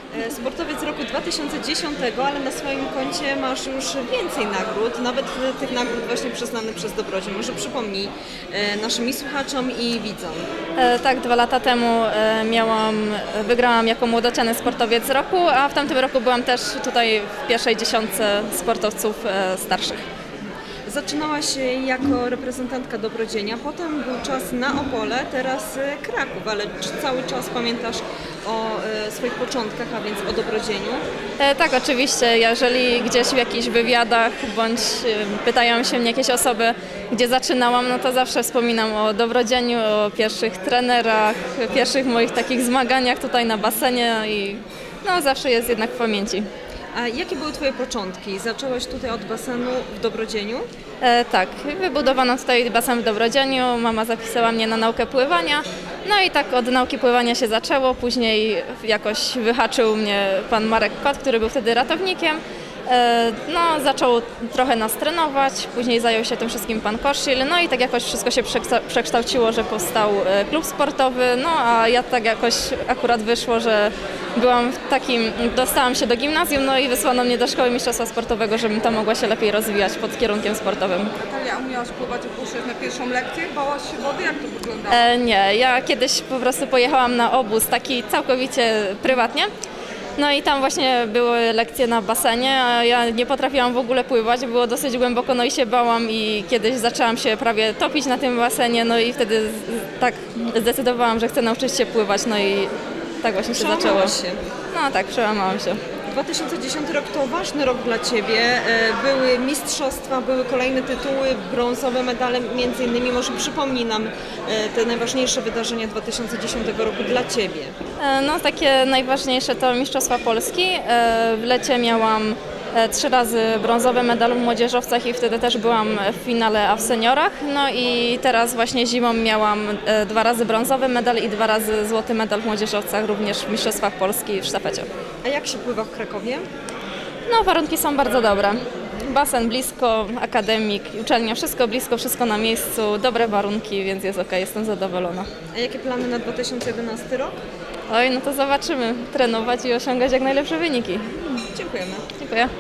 Sportowiec roku 2010, ale na swoim koncie masz już więcej nagród, nawet tych nagród właśnie przyznanych przez Dobrodziej. Może przypomnij naszym słuchaczom i widzom. Tak, 2 lata temu wygrałam jako młodociany sportowiec roku, a w tamtym roku byłam też tutaj w pierwszej dziesiątce sportowców starszych. Zaczynałaś jako reprezentantka Dobrodzienia, potem był czas na Opole, teraz Kraków, ale czy cały czas pamiętasz o swoich początkach, a więc o Dobrodzieniu? Tak, oczywiście. Jeżeli gdzieś w jakichś wywiadach bądź pytają się mnie jakieś osoby, gdzie zaczynałam, no to zawsze wspominam o Dobrodzieniu, o pierwszych trenerach, pierwszych moich takich zmaganiach tutaj na basenie i no zawsze jest jednak w pamięci. A jakie były Twoje początki? Zaczęłaś tutaj od basenu w Dobrodzieniu? Tak, wybudowano tutaj basen w Dobrodzieniu, mama zapisała mnie na naukę pływania, no i tak od nauki pływania się zaczęło, później jakoś wyhaczył mnie pan Marek Kot, który był wtedy ratownikiem. No, zaczął trochę nas trenować, później zajął się tym wszystkim pan Koszil, no i tak jakoś wszystko się przekształciło, że powstał klub sportowy, no a ja tak jakoś akurat wyszło, że dostałam się do gimnazjum, no i wysłano mnie do szkoły mistrzostwa sportowego, żebym tam mogła się lepiej rozwijać pod kierunkiem sportowym. Natalia, umiałaś pływać, opuszczać na pierwszą lekcję? Bałaś się wody? Jak to wyglądało? Nie, ja kiedyś po prostu pojechałam na obóz taki całkowicie prywatnie. No i tam właśnie były lekcje na basenie, a ja nie potrafiłam w ogóle pływać, było dosyć głęboko, no i się bałam i kiedyś zaczęłam się prawie topić na tym basenie, no i wtedy tak zdecydowałam, że chcę nauczyć się pływać, no i tak właśnie się zaczęło. No tak, przełamałam się. 2010 rok to ważny rok dla Ciebie. Były mistrzostwa, były kolejne tytuły, brązowe medale, między innymi. Może przypomnij nam te najważniejsze wydarzenia 2010 roku dla Ciebie. No takie najważniejsze to Mistrzostwa Polski. W lecie miałam 3 razy brązowy medal w młodzieżowcach i wtedy też byłam w finale, a w seniorach. No i teraz właśnie zimą miałam 2 razy brązowy medal i 2 razy złoty medal w młodzieżowcach, również w Mistrzostwach Polski w sztafecie. A jak się pływa w Krakowie? No warunki są bardzo dobre. Basen blisko, akademik, uczelnia wszystko blisko, wszystko na miejscu, dobre warunki, więc jest ok, jestem zadowolona. A jakie plany na 2011 rok? Oj, no to zobaczymy. Trenować i osiągać jak najlepsze wyniki. Dziękujemy. Dziękuję.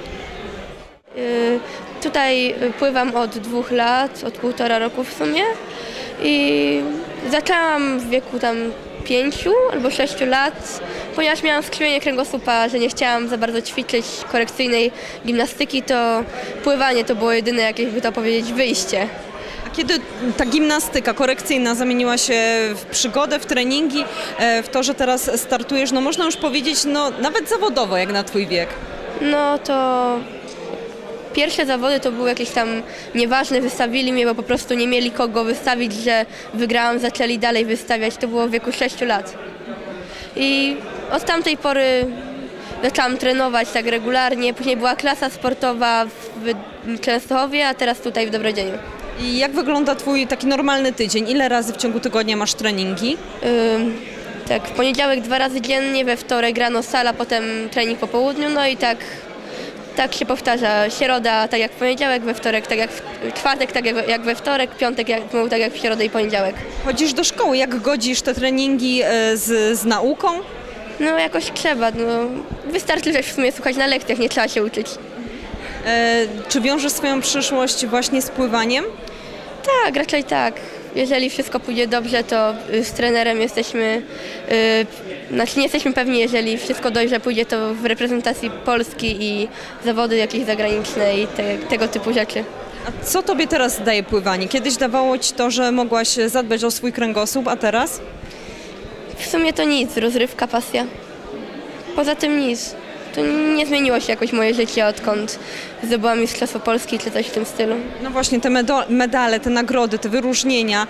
Tutaj pływam od 2 lat, od 1,5 roku w sumie i zaczęłam w wieku tam 5 albo 6 lat, ponieważ miałam skrzywienie kręgosłupa, że nie chciałam za bardzo ćwiczyć korekcyjnej gimnastyki, to pływanie to było jedyne jakieś, by to powiedzieć, wyjście. A kiedy ta gimnastyka korekcyjna zamieniła się w przygodę, w treningi, w to, że teraz startujesz, no można już powiedzieć, no nawet zawodowo jak na Twój wiek? No to pierwsze zawody to były jakieś tam nieważne, wystawili mnie, bo po prostu nie mieli kogo wystawić, że wygrałam, zaczęli dalej wystawiać, to było w wieku 6 lat. I od tamtej pory zaczęłam trenować tak regularnie, później była klasa sportowa w Częstochowie, a teraz tutaj w Dobrodzieniu. I jak wygląda Twój taki normalny tydzień? Ile razy w ciągu tygodnia masz treningi? Tak, w poniedziałek 2 razy dziennie, we wtorek rano sala, potem trening po południu, no i tak się powtarza. Środa tak jak w poniedziałek, we wtorek tak jak w czwartek, tak jak we wtorek, piątek tak jak w środę i poniedziałek. Chodzisz do szkoły, jak godzisz te treningi z nauką? No jakoś trzeba, no wystarczy, że w sumie słuchać na lekcjach, nie trzeba się uczyć. Czy wiążesz swoją przyszłość właśnie z pływaniem? Tak, raczej tak. Jeżeli wszystko pójdzie dobrze, to z trenerem jesteśmy, nie jesteśmy pewni, jeżeli wszystko dobrze pójdzie, to w reprezentacji Polski i zawody jakieś zagraniczne i tego typu rzeczy. A co Tobie teraz daje pływanie? Kiedyś dawało Ci to, że mogłaś zadbać o swój kręgosłup, a teraz? W sumie to nic, rozrywka, pasja. Poza tym nic. To nie zmieniło się jakoś moje życie, odkąd zdobyłam Mistrzostwo Polski czy coś w tym stylu. No właśnie, te medale, te nagrody, te wyróżnienia,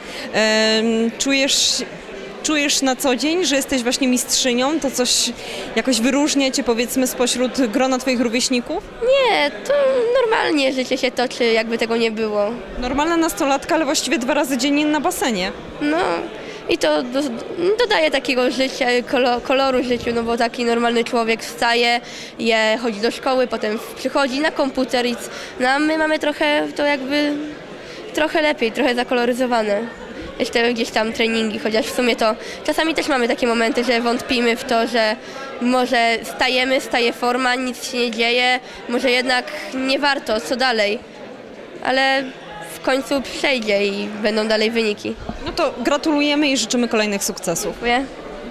czujesz na co dzień, że jesteś właśnie mistrzynią? To coś jakoś wyróżnia Cię, powiedzmy, spośród grona Twoich rówieśników? Nie, to normalnie życie się toczy, jakby tego nie było. Normalna nastolatka, ale właściwie 2 razy dziennie na basenie. No i to dodaje takiego życia, koloru życiu, no bo taki normalny człowiek wstaje, chodzi do szkoły, potem przychodzi na komputer a my mamy trochę to jakby trochę lepiej, trochę zakoloryzowane. jeszcze gdzieś tam treningi, chociaż w sumie to czasami też mamy takie momenty, że wątpimy w to, że może staje forma, nic się nie dzieje, może jednak nie warto, co dalej, ale w końcu przejdzie i będą dalej wyniki. No to gratulujemy i życzymy kolejnych sukcesów. Dziękuję.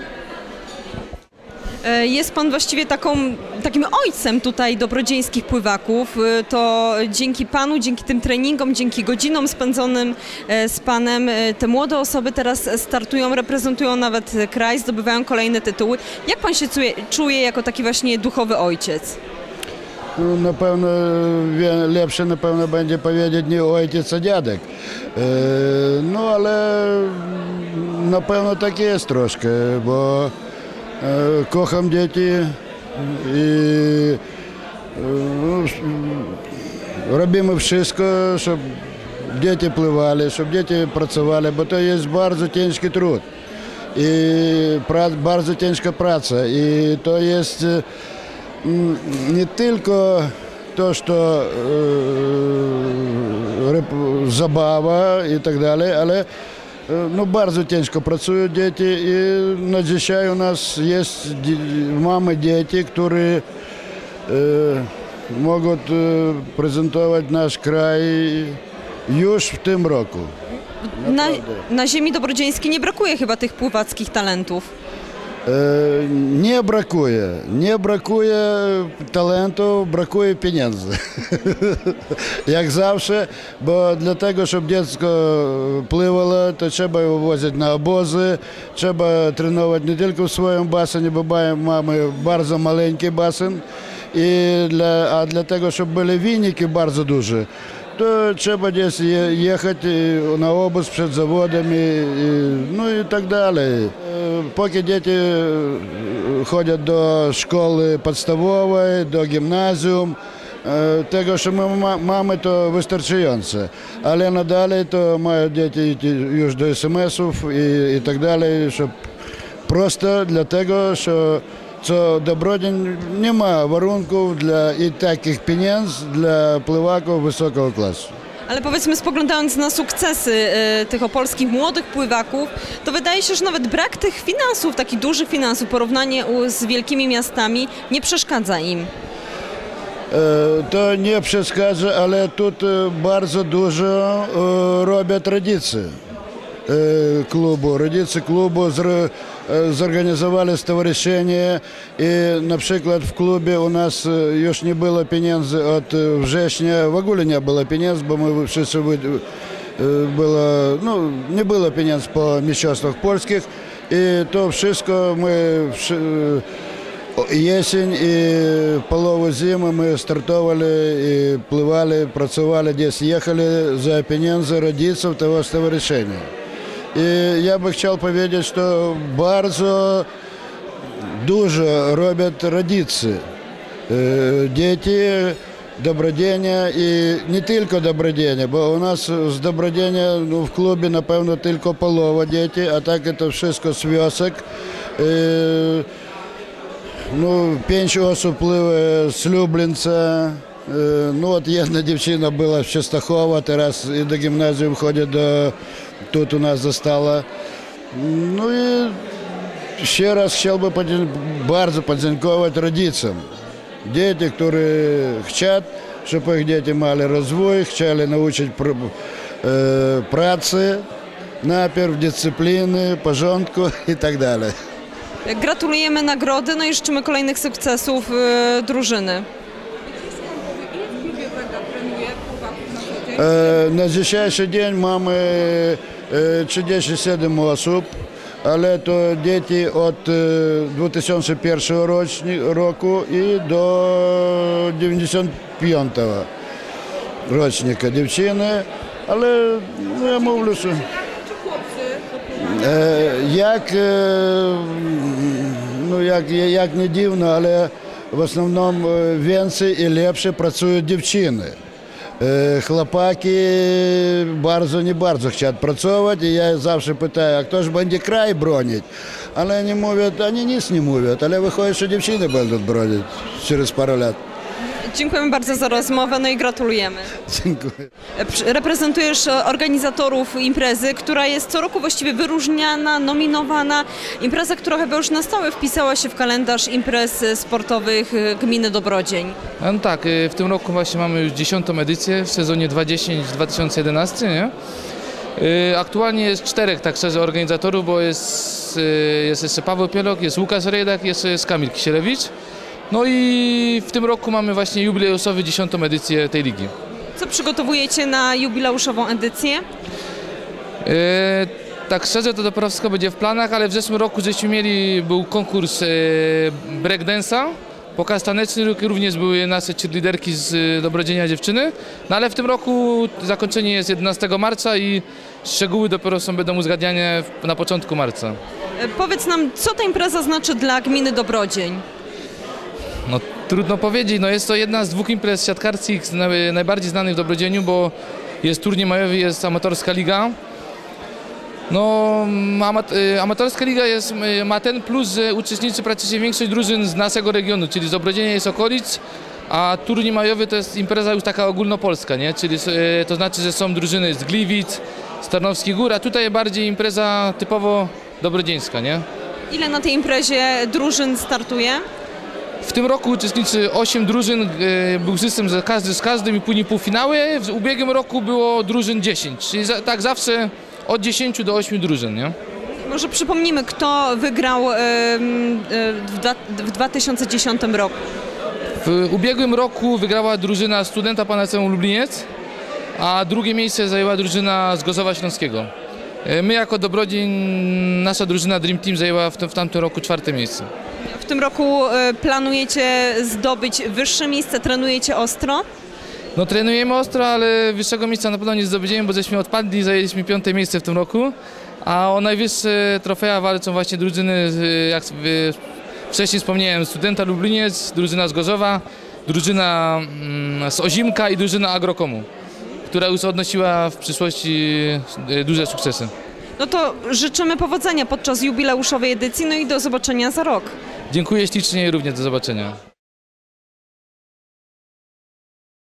Jest Pan właściwie takim ojcem tutaj dobrodzieńskich pływaków. To dzięki Panu, dzięki tym treningom, dzięki godzinom spędzonym z Panem te młode osoby teraz startują, reprezentują nawet kraj, zdobywają kolejne tytuły. Jak Pan się czuje jako taki właśnie duchowy ojciec? No, напевно, ліпше, напевно, będzie powiedzieć nie ojciec, a dziadek. No, ale напевно tak jest troszkę, bo kocham dzieci i robimy wszystko, żeby dzieci pływali, żeby dzieci pracowali, bo to jest bardzo ciężki trud i bardzo ciężka praca i to jest nie tylko to, что zabawa i tak dalej, ale no, bardzo ciężko pracują dzieci i na dzisiaj u nas jest mamy dzieci, które mogą prezentować nasz kraj już w tym roku. Na ziemi dobrodzieńskiej nie brakuje chyba tych pływackich talentów. Nie brakuje talentów, brakuje pieniędzy. Jak zawsze, bo dlatego, żeby dziecko pływało, to trzeba je wozić na obozy, trzeba trenować nie tylko w swoim basenie, bo mamy bardzo maleńki basen, a dla tego, żeby były wyniki bardzo duże, to trzeba gdzieś jechać na obóz przed zawodami, no i tak dalej. Póki dzieci chodzą do szkoły podstawowej, do gimnazjum, tego, co my mamy, to wystarczające. Ale nadal to mają dzieci już do SMS-ów i tak dalej, prosto dlatego, że co dobrodzień nie ma warunków i takich pieniędzy dla pływaków wysokiego klasu. Ale powiedzmy, spoglądając na sukcesy tych opolskich młodych pływaków, to wydaje się, że nawet brak tych finansów, takich dużych finansów, porównanie z wielkimi miastami nie przeszkadza im. To nie przeszkadza, ale tu bardzo dużo robią tradycje klubu. Rodzice klubu zorganizowali stowarzyszenie i na przykład w klubie u nas już nie było pieniędzy od września, w ogóle nie było pieniędzy, bo my wszyscy nie było pieniędzy po mistrzostwach polskich i to wszystko my jesień i połowę zimy my startowali i pływali, pracowali gdzieś, jechali za pieniądze rodziców tego stowarzyszenia. I ja bym chciał powiedzieć, że bardzo dużo robią rodzice. Dzieci, dobrodzienia i nie tylko dobrodzienia, bo u nas z dobrodzienia w klubie na pewno tylko połowa dzieci, a tak to wszystko z wiosek. 5 osób pływa z Lublінця. От jedna dziewczyna była z Częstochowa, teraz do gimnazjum chodzi, тут у нас została. No i jeszcze raz chciałbym bardzo podziękować rodzicom. Dzieci, które chcą, żeby ich dzieci mieli rozwój, chcieli nauczyć pracy, najpierw dyscypliny, porządku i tak dalej. Gratulujemy nagrody, no i życzymy kolejnych sukcesów drużyny. Na dzisiejszy dzień mamy 37 osób, ale to dzieci od 2001 roku i do 95 rocznika dziewczyny, ale ja mówię, że jak nie dziwno, ale w основном więcej i lepsze pracują dziewczyny. Chłopaki nie bardzo chcą pracować i ja zawsze pytam, a kto ж będzie kraj bronić? Ale oni nic nie mówią, ale wychodzi, że dziewczyny będą bronić przez parę lat. Dziękujemy bardzo za rozmowę, no i gratulujemy. Dziękuję. Reprezentujesz organizatorów imprezy, która jest co roku właściwie wyróżniana, nominowana. Impreza, która chyba już na stałe wpisała się w kalendarz imprez sportowych gminy Dobrodzień. No tak, w tym roku właśnie mamy już 10. edycję w sezonie 2010-2011, nie? Aktualnie jest 4 tak szczerze organizatorów, bo jest jeszcze Paweł Pielok, jest Łukasz Rejdak, jest Kamil Kisielewicz. No i w tym roku mamy właśnie jubileuszowy 10. edycję tej ligi. Co przygotowujecie na jubileuszową edycję? Tak szczerze to dopiero wszystko będzie w planach, ale w zeszłym roku był konkurs breakdance'a, pokaz taneczny, również były nasze cheerleaderki z Dobrodzienia dziewczyny, no ale w tym roku zakończenie jest 11 marca i szczegóły dopiero będą uzgadniane na początku marca. Powiedz nam, co ta impreza znaczy dla gminy Dobrodzień? No trudno powiedzieć, no jest to jedna z 2 imprez siatkarskich najbardziej znanych w Dobrodzieniu, bo jest turniej majowy, jest amatorska liga. No amatorska liga ma ten plus, że uczestniczy praktycznie większość drużyn z naszego regionu, czyli z Dobrodzienia i z okolic, a turniej majowy to jest impreza już taka ogólnopolska, nie? Czyli to znaczy, że są drużyny z Gliwic, z Tarnowskich Gór, a tutaj bardziej impreza typowo dobrodzieńska, nie? Ile na tej imprezie drużyn startuje? W tym roku uczestniczy 8 drużyn, był system z każdym i później półfinały. W ubiegłym roku było drużyn 10, czyli tak zawsze od 10 do 8 drużyn, nie? Może przypomnimy, kto wygrał w 2010 roku. W ubiegłym roku wygrała drużyna Studenta Panaceum Lubliniec, a drugie miejsce zajęła drużyna z Gorzowa Śląskiego. My jako Dobrodzień, nasza drużyna Dream Team zajęła w tamtym roku 4. miejsce. W tym roku planujecie zdobyć wyższe miejsce, trenujecie ostro? No trenujemy ostro, ale wyższego miejsca na pewno nie zdobędziemy, bo żeśmy odpadli, zajęliśmy 5. miejsce w tym roku, a o najwyższe trofea walczą właśnie drużyny, jak wcześniej wspomniałem, Studenta Lubliniec, drużyna z Gorzowa, drużyna z Ozimka i drużyna Agrokomu, która już odnosiła w przyszłości duże sukcesy. No to życzymy powodzenia podczas jubileuszowej edycji, no i do zobaczenia za rok. Dziękuję ślicznie i również do zobaczenia.